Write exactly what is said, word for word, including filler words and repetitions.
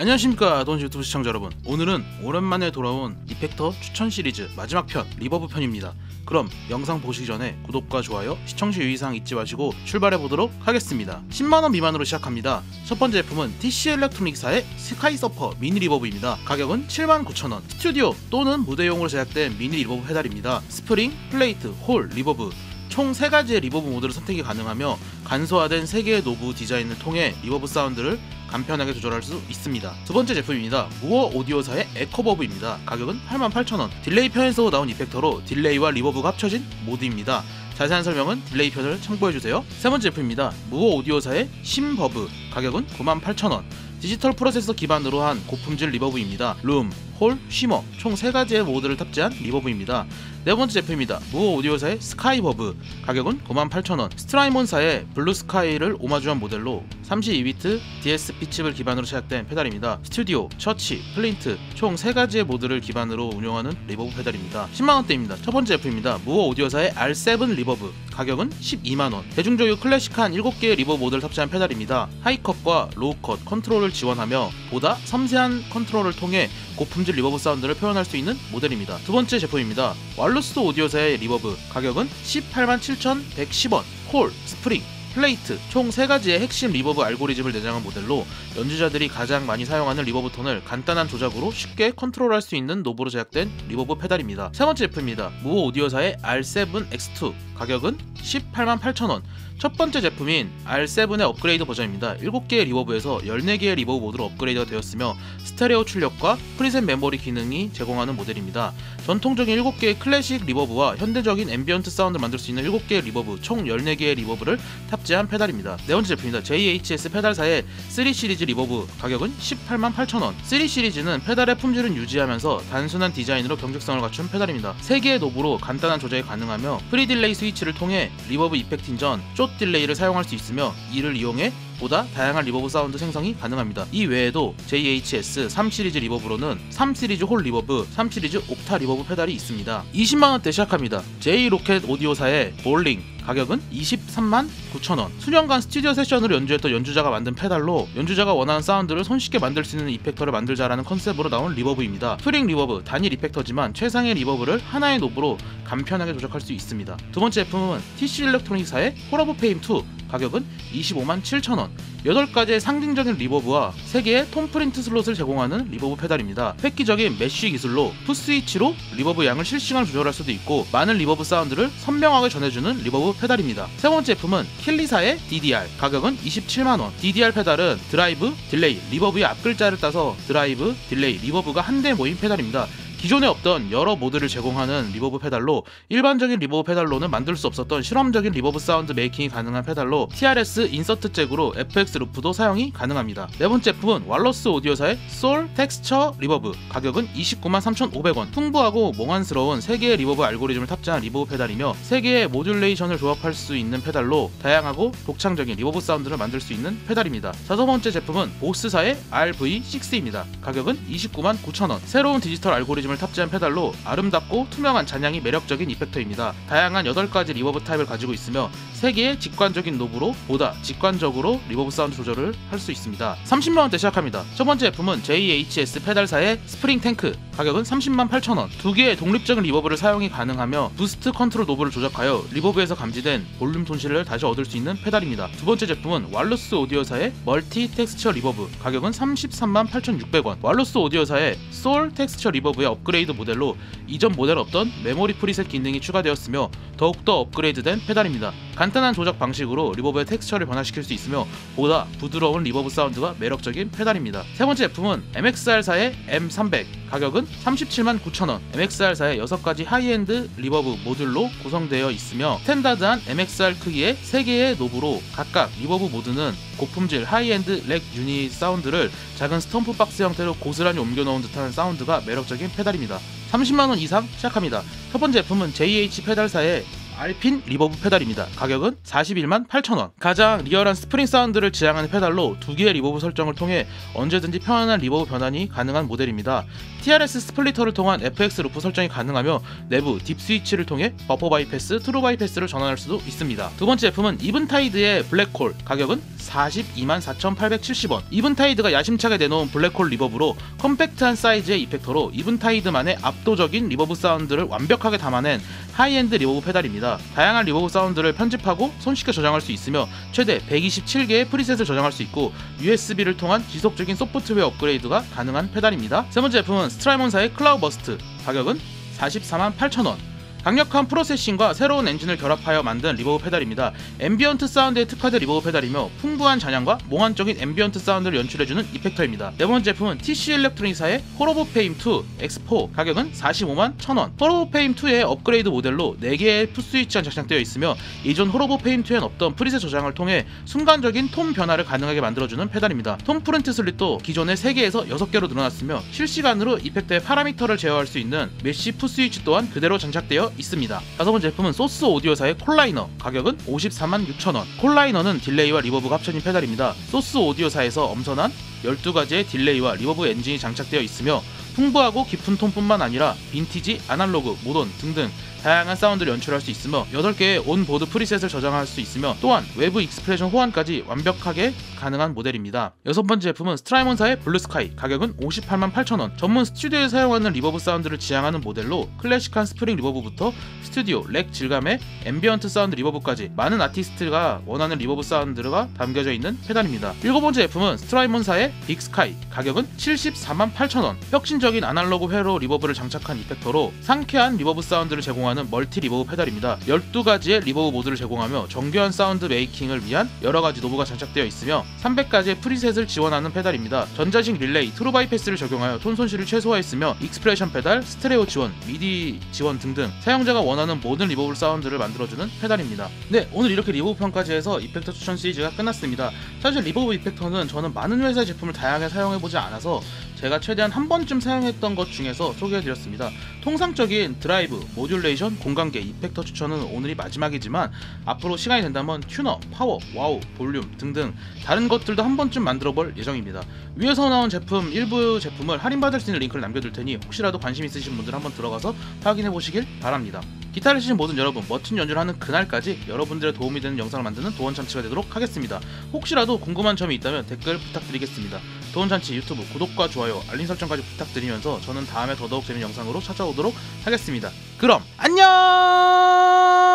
안녕하십니까 돈지 유튜브 시청자 여러분. 오늘은 오랜만에 돌아온 이펙터 추천 시리즈 마지막 편 리버브 편입니다. 그럼 영상 보시기 전에 구독과 좋아요, 시청 시 유의사항 잊지 마시고 출발해 보도록 하겠습니다. 십만 원 미만으로 시작합니다. 첫 번째 제품은 티씨 일렉트로닉사의 스카이 서퍼 미니 리버브입니다. 가격은 칠만 구천 원. 스튜디오 또는 무대용으로 제작된 미니 리버브 페달입니다. 스프링, 플레이트, 홀, 리버브 총 세 가지의 리버브 모드를 선택이 가능하며 간소화된 세 개의 노브 디자인을 통해 리버브 사운드를 간편하게 조절할 수 있습니다. 두 번째 제품입니다. 무어 오디오사의 에코버브입니다. 가격은 팔만 팔천 원. 딜레이 편에서 나온 이펙터로 딜레이와 리버브가 합쳐진 모드입니다. 자세한 설명은 딜레이 편을 참고해주세요. 세 번째 제품입니다. 무어 오디오사의 심버브. 가격은 구만 팔천 원. 디지털 프로세서 기반으로 한 고품질 리버브입니다. 룸, 홀, 쉬머 총 세 가지의 모드를 탑재한 리버브입니다. 네 번째 제품입니다. 무어 오디오사의 스카이버브. 가격은 구만 팔천 원. 스트라이몬사의 블루스카이를 오마주한 모델로 삼십이 비트 디에스피 칩을 기반으로 제작된 페달입니다. 스튜디오, 처치, 플린트 총 세 가지의 모드를 기반으로 운영하는 리버브 페달입니다. 십만 원대입니다. 첫 번째 제품입니다. 무어 오디오사의 알 세븐 리버브. 가격은 십이만 원. 대중적이고 클래식한 일곱 개의 리버브 모드를 탑재한 페달입니다. 하이컷과 로우컷 컨트롤을 지원하며 보다 섬세한 컨트롤을 통해 고품질 리버브 사운드를 표현할 수 있는 모델입니다. 두 번째 제품입니다. 왈로스 오디오사의 리버브. 가격은 십팔만 칠천백십 원. 홀, 스프링, 플레이트 총 세 가지의 핵심 리버브 알고리즘을 내장한 모델로 연주자들이 가장 많이 사용하는 리버브 톤을 간단한 조작으로 쉽게 컨트롤할 수 있는 노브로 제작된 리버브 페달입니다. 세 번째 제품입니다. 무어 오디오사의 알 세븐 엑스 투. 가격은 십팔만 팔천 원. 첫 번째 제품인 알 세븐의 업그레이드 버전입니다. 일곱 개의 리버브에서 열네 개의 리버브 모드로 업그레이드가 되었으며 스테레오 출력과 프리셋 메모리 기능이 제공하는 모델입니다. 전통적인 일곱 개의 클래식 리버브와 현대적인 앰비언트 사운드를 만들 수 있는 일곱 개의 리버브 총 열네 개의 리버브를 탑재한 페달입니다. 네 번째 제품입니다. 제이에이치에스 페달사의 쓰리 시리즈 리버브. 가격은 십팔만 팔천 원. 쓰리 시리즈는 페달의 품질을 유지하면서 단순한 디자인으로 경직성을 갖춘 페달입니다. 세 개의 노브로 간단한 조작이 가능하며 프리 딜레이 스위치를 통해 리버브 이펙팅 전 숏 딜레이를 사용할 수 있으며 이를 이용해 보다 다양한 리버브 사운드 생성이 가능합니다. 이 외에도 제이에이치에스 삼 시리즈 리버브로는 삼 시리즈 홀 리버브, 삼 시리즈 옥타 리버브 페달이 있습니다. 이십만 원대 시작합니다. 제이로켓 오디오사의 볼링. 가격은 이십삼만 구천 원. 수년간 스튜디오 세션으로 연주했던 연주자가 만든 페달로 연주자가 원하는 사운드를 손쉽게 만들 수 있는 이펙터를 만들자라는 컨셉으로 나온 리버브입니다. 스프링 리버브, 단일 이펙터지만 최상의 리버브를 하나의 노브로 간편하게 조작할 수 있습니다. 두 번째 제품은 티씨 일렉트로닉사의 홀오브 페임 투. 가격은 이십오만 칠천 원. 여덟 가지의 상징적인 리버브와 세 개의 톤 프린트 슬롯을 제공하는 리버브 페달입니다. 획기적인 메쉬 기술로 풋스위치로 리버브 양을 실시간으로 조절할 수도 있고 많은 리버브 사운드를 선명하게 전해주는 리버브 페달입니다. 세 번째 제품은 킬리사의 디디알. 가격은 이십칠만 원. 디디알 페달은 드라이브, 딜레이, 리버브의 앞글자를 따서 드라이브, 딜레이, 리버브가 한데 모인 페달입니다. 기존에 없던 여러 모드를 제공하는 리버브 페달로 일반적인 리버브 페달로는 만들 수 없었던 실험적인 리버브 사운드 메이킹이 가능한 페달로 티알에스 인서트 잭으로 에프엑스 루프도 사용이 가능합니다. 네 번째 제품은 왈로스 오디오사의 솔 텍스처 리버브. 가격은 이십구만 삼천오백 원. 풍부하고 몽환스러운 세 개의 리버브 알고리즘을 탑재한 리버브 페달이며 세 개의 모듈레이션을 조합할 수 있는 페달로 다양하고 독창적인 리버브 사운드를 만들 수 있는 페달입니다. 다섯 번째 제품은 보스사의 알브이 식스입니다. 가격은 이십구만 구천 원. 새로운 디지털 알고리즘 을 탑재한 페달로 아름답고 투명한 잔향이 매력적인 이펙터입니다. 다양한 여덟 가지 리버브 타입을 가지고 있으며 세 개의 직관적인 노브로 보다 직관적으로 리버브 사운드 조절을 할 수 있습니다. 삼십만 원대 시작합니다. 첫 번째 제품은 제이에이치에스 페달사의 스프링 탱크. 가격은 삼십만 팔천 원. 두 개의 독립적인 리버브를 사용이 가능하며 부스트 컨트롤 노브를 조작하여 리버브에서 감지된 볼륨 톤실을 다시 얻을 수 있는 페달입니다. 두 번째 제품은 왈로스 오디오사의 멀티 텍스처 리버브. 가격은 삼십삼만 팔천육백 원. 왈로스 오디오사의 솔 텍스처 리버브의 업그레이드 모델로 이전 모델 없던 메모리 프리셋 기능이 추가되었으며 더욱더 업그레이드된 페달입니다. 간단한 조작 방식으로 리버브의 텍스처를 변화시킬 수 있으며 보다 부드러운 리버브 사운드가 매력적인 페달입니다. 세 번째 제품은 엠엑스알사의 엠 삼백. 가격은 삼십칠만 구천 원. 엠엑스알사의 여섯 가지 하이엔드 리버브 모듈로 구성되어 있으며 스탠다드한 엠엑스알 크기의 세 개의 노브로 각각 리버브 모드는 고품질 하이엔드 렉 유닛 사운드를 작은 스톰프 박스 형태로 고스란히 옮겨놓은 듯한 사운드가 매력적인 페달입니다. 삼십만 원 이상 시작합니다. 첫 번째 제품은 제이에이치 페달사의 알핀 리버브 페달입니다. 가격은 사십일만 팔천 원. 가장 리얼한 스프링 사운드를 지향하는 페달로 두 개의 리버브 설정을 통해 언제든지 편안한 리버브 변환이 가능한 모델입니다. 티알에스 스플리터를 통한 에프엑스 루프 설정이 가능하며 내부 딥 스위치를 통해 버퍼 바이패스, 트루 바이패스를 전환할 수도 있습니다. 두 번째 제품은 이븐타이드의 블랙홀. 가격은 사십이만 사천팔백칠십 원. 이븐타이드가 야심차게 내놓은 블랙홀 리버브로 컴팩트한 사이즈의 이펙터로 이븐타이드만의 압도적인 리버브 사운드를 완벽하게 담아낸 하이엔드 리버브 페달입니다. 다양한 리버브 사운드를 편집하고 손쉽게 저장할 수 있으며 최대 백이십칠 개의 프리셋을 저장할 수 있고 유에스비를 통한 지속적인 소프트웨어 업그레이드가 가능한 페달입니다. 세 번째 제품은 스트라이몬사의 클라우버스트. 가격은 사십사만 팔천 원. 강력한 프로세싱과 새로운 엔진을 결합하여 만든 리버브 페달입니다. 앰비언트 사운드에 특화된 리버브 페달이며 풍부한 잔향과 몽환적인 앰비언트 사운드를 연출해주는 이펙터입니다. 네 번째 제품은 티씨 일렉트로닉사의 홀오브페임 투 엑스 포. 가격은 사십오만 천 원. 홀오브페임 투의 업그레이드 모델로 네 개의 풋스위치가 장착되어 있으며 이전 홀오브페임 투엔 없던 프리셋 저장을 통해 순간적인 톤 변화를 가능하게 만들어주는 페달입니다. 톤 프린트 슬릿도 기존의 세 개에서 여섯 개로 늘어났으며 실시간으로 이펙터의 파라미터를 제어할 수 있는 메쉬 풋스위치 또한 그대로 장착되어 있습니다. 다섯 번째 제품은 소스 오디오사의 콜라이너. 가격은 오십사만 육천 원. 콜라이너는 딜레이와 리버브가 합쳐진 페달입니다. 소스 오디오사에서 엄선한 열두 가지의 딜레이와 리버브 엔진이 장착되어 있으며 풍부하고 깊은 톤뿐만 아니라 빈티지, 아날로그, 모던 등등 다양한 사운드를 연출할 수 있으며 여덟 개의 온보드 프리셋을 저장할 수 있으며 또한 외부 익스프레션 호환까지 완벽하게 가능한 모델입니다. 여섯 번째 제품은 스트라이몬사의 블루스카이. 가격은 오십팔만 팔천 원. 전문 스튜디오에 사용하는 리버브 사운드를 지향하는 모델로 클래식한 스프링 리버브부터 스튜디오, 렉 질감의 앰비언트 사운드 리버브까지 많은 아티스트가 원하는 리버브 사운드가 담겨져 있는 페달입니다. 일곱 번째 제품은 스트라이몬사의 빅스카이. 가격은 칠십사만 팔천 원. 혁신적인 아날로그 회로 리버브를 장착한 이펙터로 상쾌한 리버브 사운드를 제공하는 멀티 리버브 페달입니다. 열두 가지의 리버브 모드를 제공하며 정교한 사운드 메이킹을 위한 여러가지 노브가 장착되어 있으며 삼백 가지의 프리셋을 지원하는 페달입니다. 전자식 릴레이, 트루 바이패스를 적용하여 톤 손실을 최소화했으며 익스프레션 페달, 스테레오 지원, 미디 지원 등등 사용자가 원하는 모든 리버브 사운드를 만들어주는 페달입니다. 네, 오늘 이렇게 리버브 편까지 해서 이펙터 추천 시리즈가 끝났습니다. 사실 리버브 이펙터는 저는 많은 회사의 제품을 다양하게 사용해보지 않아서 제가 최대한 한 번쯤 사용했던 것 중에서 소개해드렸습니다. 통상적인 드라이브, 모듈레이션, 공간계, 이펙터 추천은 오늘이 마지막이지만 앞으로 시간이 된다면 튜너, 파워, 와우, 볼륨 등등 다른 것들도 한 번쯤 만들어볼 예정입니다. 위에서 나온 제품 일부 제품을 할인받을 수 있는 링크를 남겨둘 테니 혹시라도 관심 있으신 분들 한번 들어가서 확인해보시길 바랍니다. 기타를 치신 모든 여러분, 멋진 연주를 하는 그날까지 여러분들의 도움이 되는 영상을 만드는 도원찬치가 되도록 하겠습니다. 혹시라도 궁금한 점이 있다면 댓글 부탁드리겠습니다. 도원찬치 유튜브 구독과 좋아요, 알림 설정까지 부탁드리면서 저는 다음에 더더욱 재밌는 영상으로 찾아오도록 하겠습니다. 그럼 안녕!